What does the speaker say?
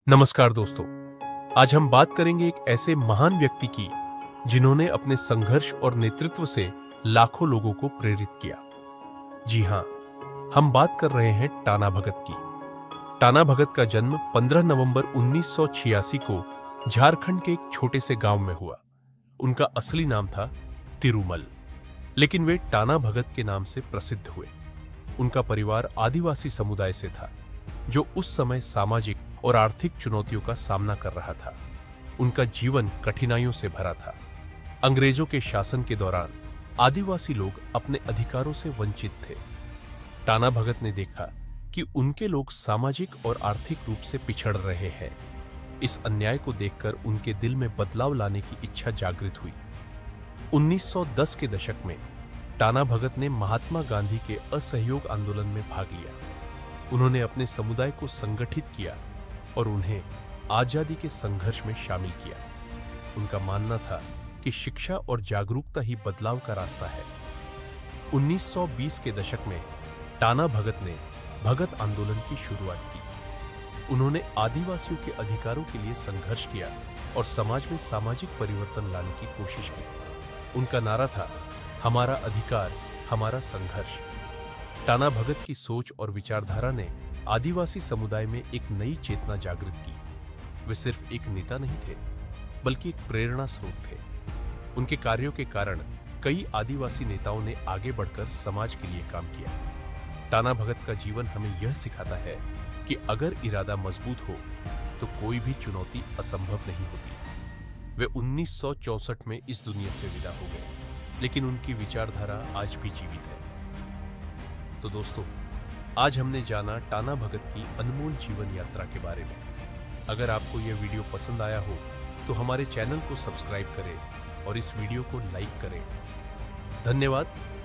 नमस्कार दोस्तों। आज हम बात करेंगे एक ऐसे महान व्यक्ति की जिन्होंने अपने संघर्ष और नेतृत्व से लाखों लोगों को प्रेरित किया। जी हां, हम बात कर रहे हैं टाना भगत की। टाना भगत का जन्म 15 नवंबर 1986 को झारखंड के एक छोटे से गांव में हुआ। उनका असली नाम था तिरुमल, लेकिन वे टाना भगत के नाम से प्रसिद्ध हुए। उनका परिवार आदिवासी समुदाय से था, जो उस समय सामाजिक और आर्थिक चुनौतियों का सामना कर रहा था। उनका जीवन कठिनाइयों से भरा था। अंग्रेजों के शासन के दौरान आदिवासी लोग अपने अधिकारों से वंचित थे। टाना भगत ने देखा कि उनके लोग सामाजिक और आर्थिक रूप से पिछड़ रहे हैं। इस अन्याय को देखकर उनके दिल में बदलाव लाने की इच्छा जागृत हुई। 1910 के दशक में टाना भगत ने महात्मा गांधी के असहयोग आंदोलन में भाग लिया। उन्होंने अपने समुदाय को संगठित किया और उन्हें आजादी के संघर्ष में शामिल किया। उनका मानना था कि शिक्षा और जागरूकता ही बदलाव का रास्ता है। 1920 के दशक में टाना भगत ने भगत आंदोलन की शुरुआत की। उन्होंने आदिवासियों के अधिकारों के लिए संघर्ष किया और समाज में सामाजिक परिवर्तन लाने की कोशिश की। उनका नारा था, हमारा अधिकार, हमारा संघर्ष। टाना भगत की सोच और विचारधारा ने आदिवासी समुदाय में एक नई चेतना जागृत की। वे सिर्फ एक नेता नहीं थे, बल्कि एक प्रेरणा स्रोत थे। उनके कार्यों के कारण कई आदिवासी नेताओं ने आगे बढ़कर समाज के लिए काम किया। टाना भगत का जीवन हमें यह सिखाता है कि अगर इरादा मजबूत हो तो कोई भी चुनौती असंभव नहीं होती। वे 1964 में इस दुनिया से विदा हो गए, लेकिन उनकी विचारधारा आज भी जीवित है। तो दोस्तों, आज हमने जाना टाना भगत की अनमोल जीवन यात्रा के बारे में। अगर आपको यह वीडियो पसंद आया हो तो हमारे चैनल को सब्सक्राइब करें और इस वीडियो को लाइक करें। धन्यवाद।